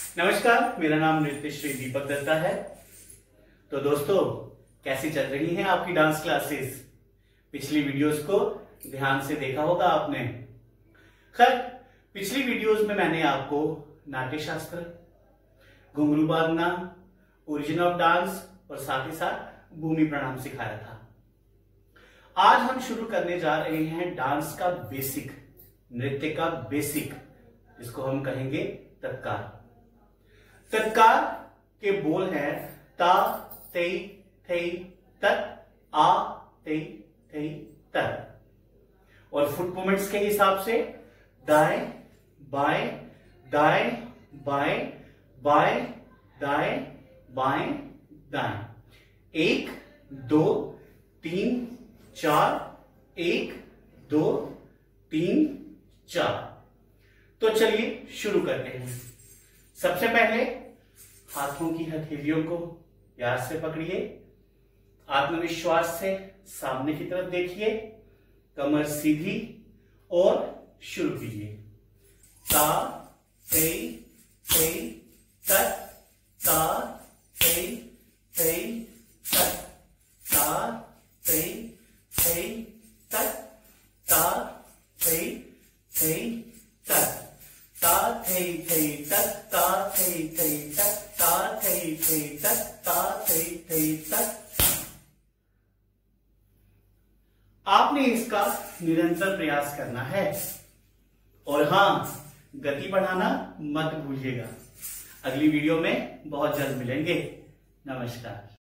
नमस्कार, मेरा नाम नृत्य श्री दीपक दत्ता है। तो दोस्तों, कैसी चल रही हैं आपकी डांस क्लासेस? पिछली वीडियोस को ध्यान से देखा होगा आपने। खैर, पिछली वीडियोस में मैंने आपको नाट्य शास्त्र, घुंघरू बांधना, ओरिजिन ऑफ डांस और साथ ही साथ भूमि प्रणाम सिखाया था। आज हम शुरू करने जा रहे हैं डांस का बेसिक, नृत्य का बेसिक, जिसको हम कहेंगे तत्कार। तत्कार के बोल है ता तेई थई तत, आ तेई थई तत। और फुट मूवमेंट्स के हिसाब से दाएं बाएं, दाएं बाएं, बाएं दाएं, बाएं दाएं। 1 2 3 4, 1 2 3 4। तो चलिए शुरू करते हैं। सबसे पहले हाथों की हथेलियों को प्यार से पकड़िए, आत्मविश्वास से सामने की तरफ देखिए, कमर सीधी और शुरू कीजिए। ता तेई तेई तत, ता तेई तेई तत, ता तेई तेई तत, ता तेई तेई तत, ता तेई तेई तत, ता तेई तेई तत, ता तेई तेई तत, ता तेई तेई तत। आपने इसका निरंतर प्रयास करना है और हाँ, गति बढ़ाना मत भूलिएगा। अगली वीडियो में बहुत जल्द मिलेंगे। नमस्कार।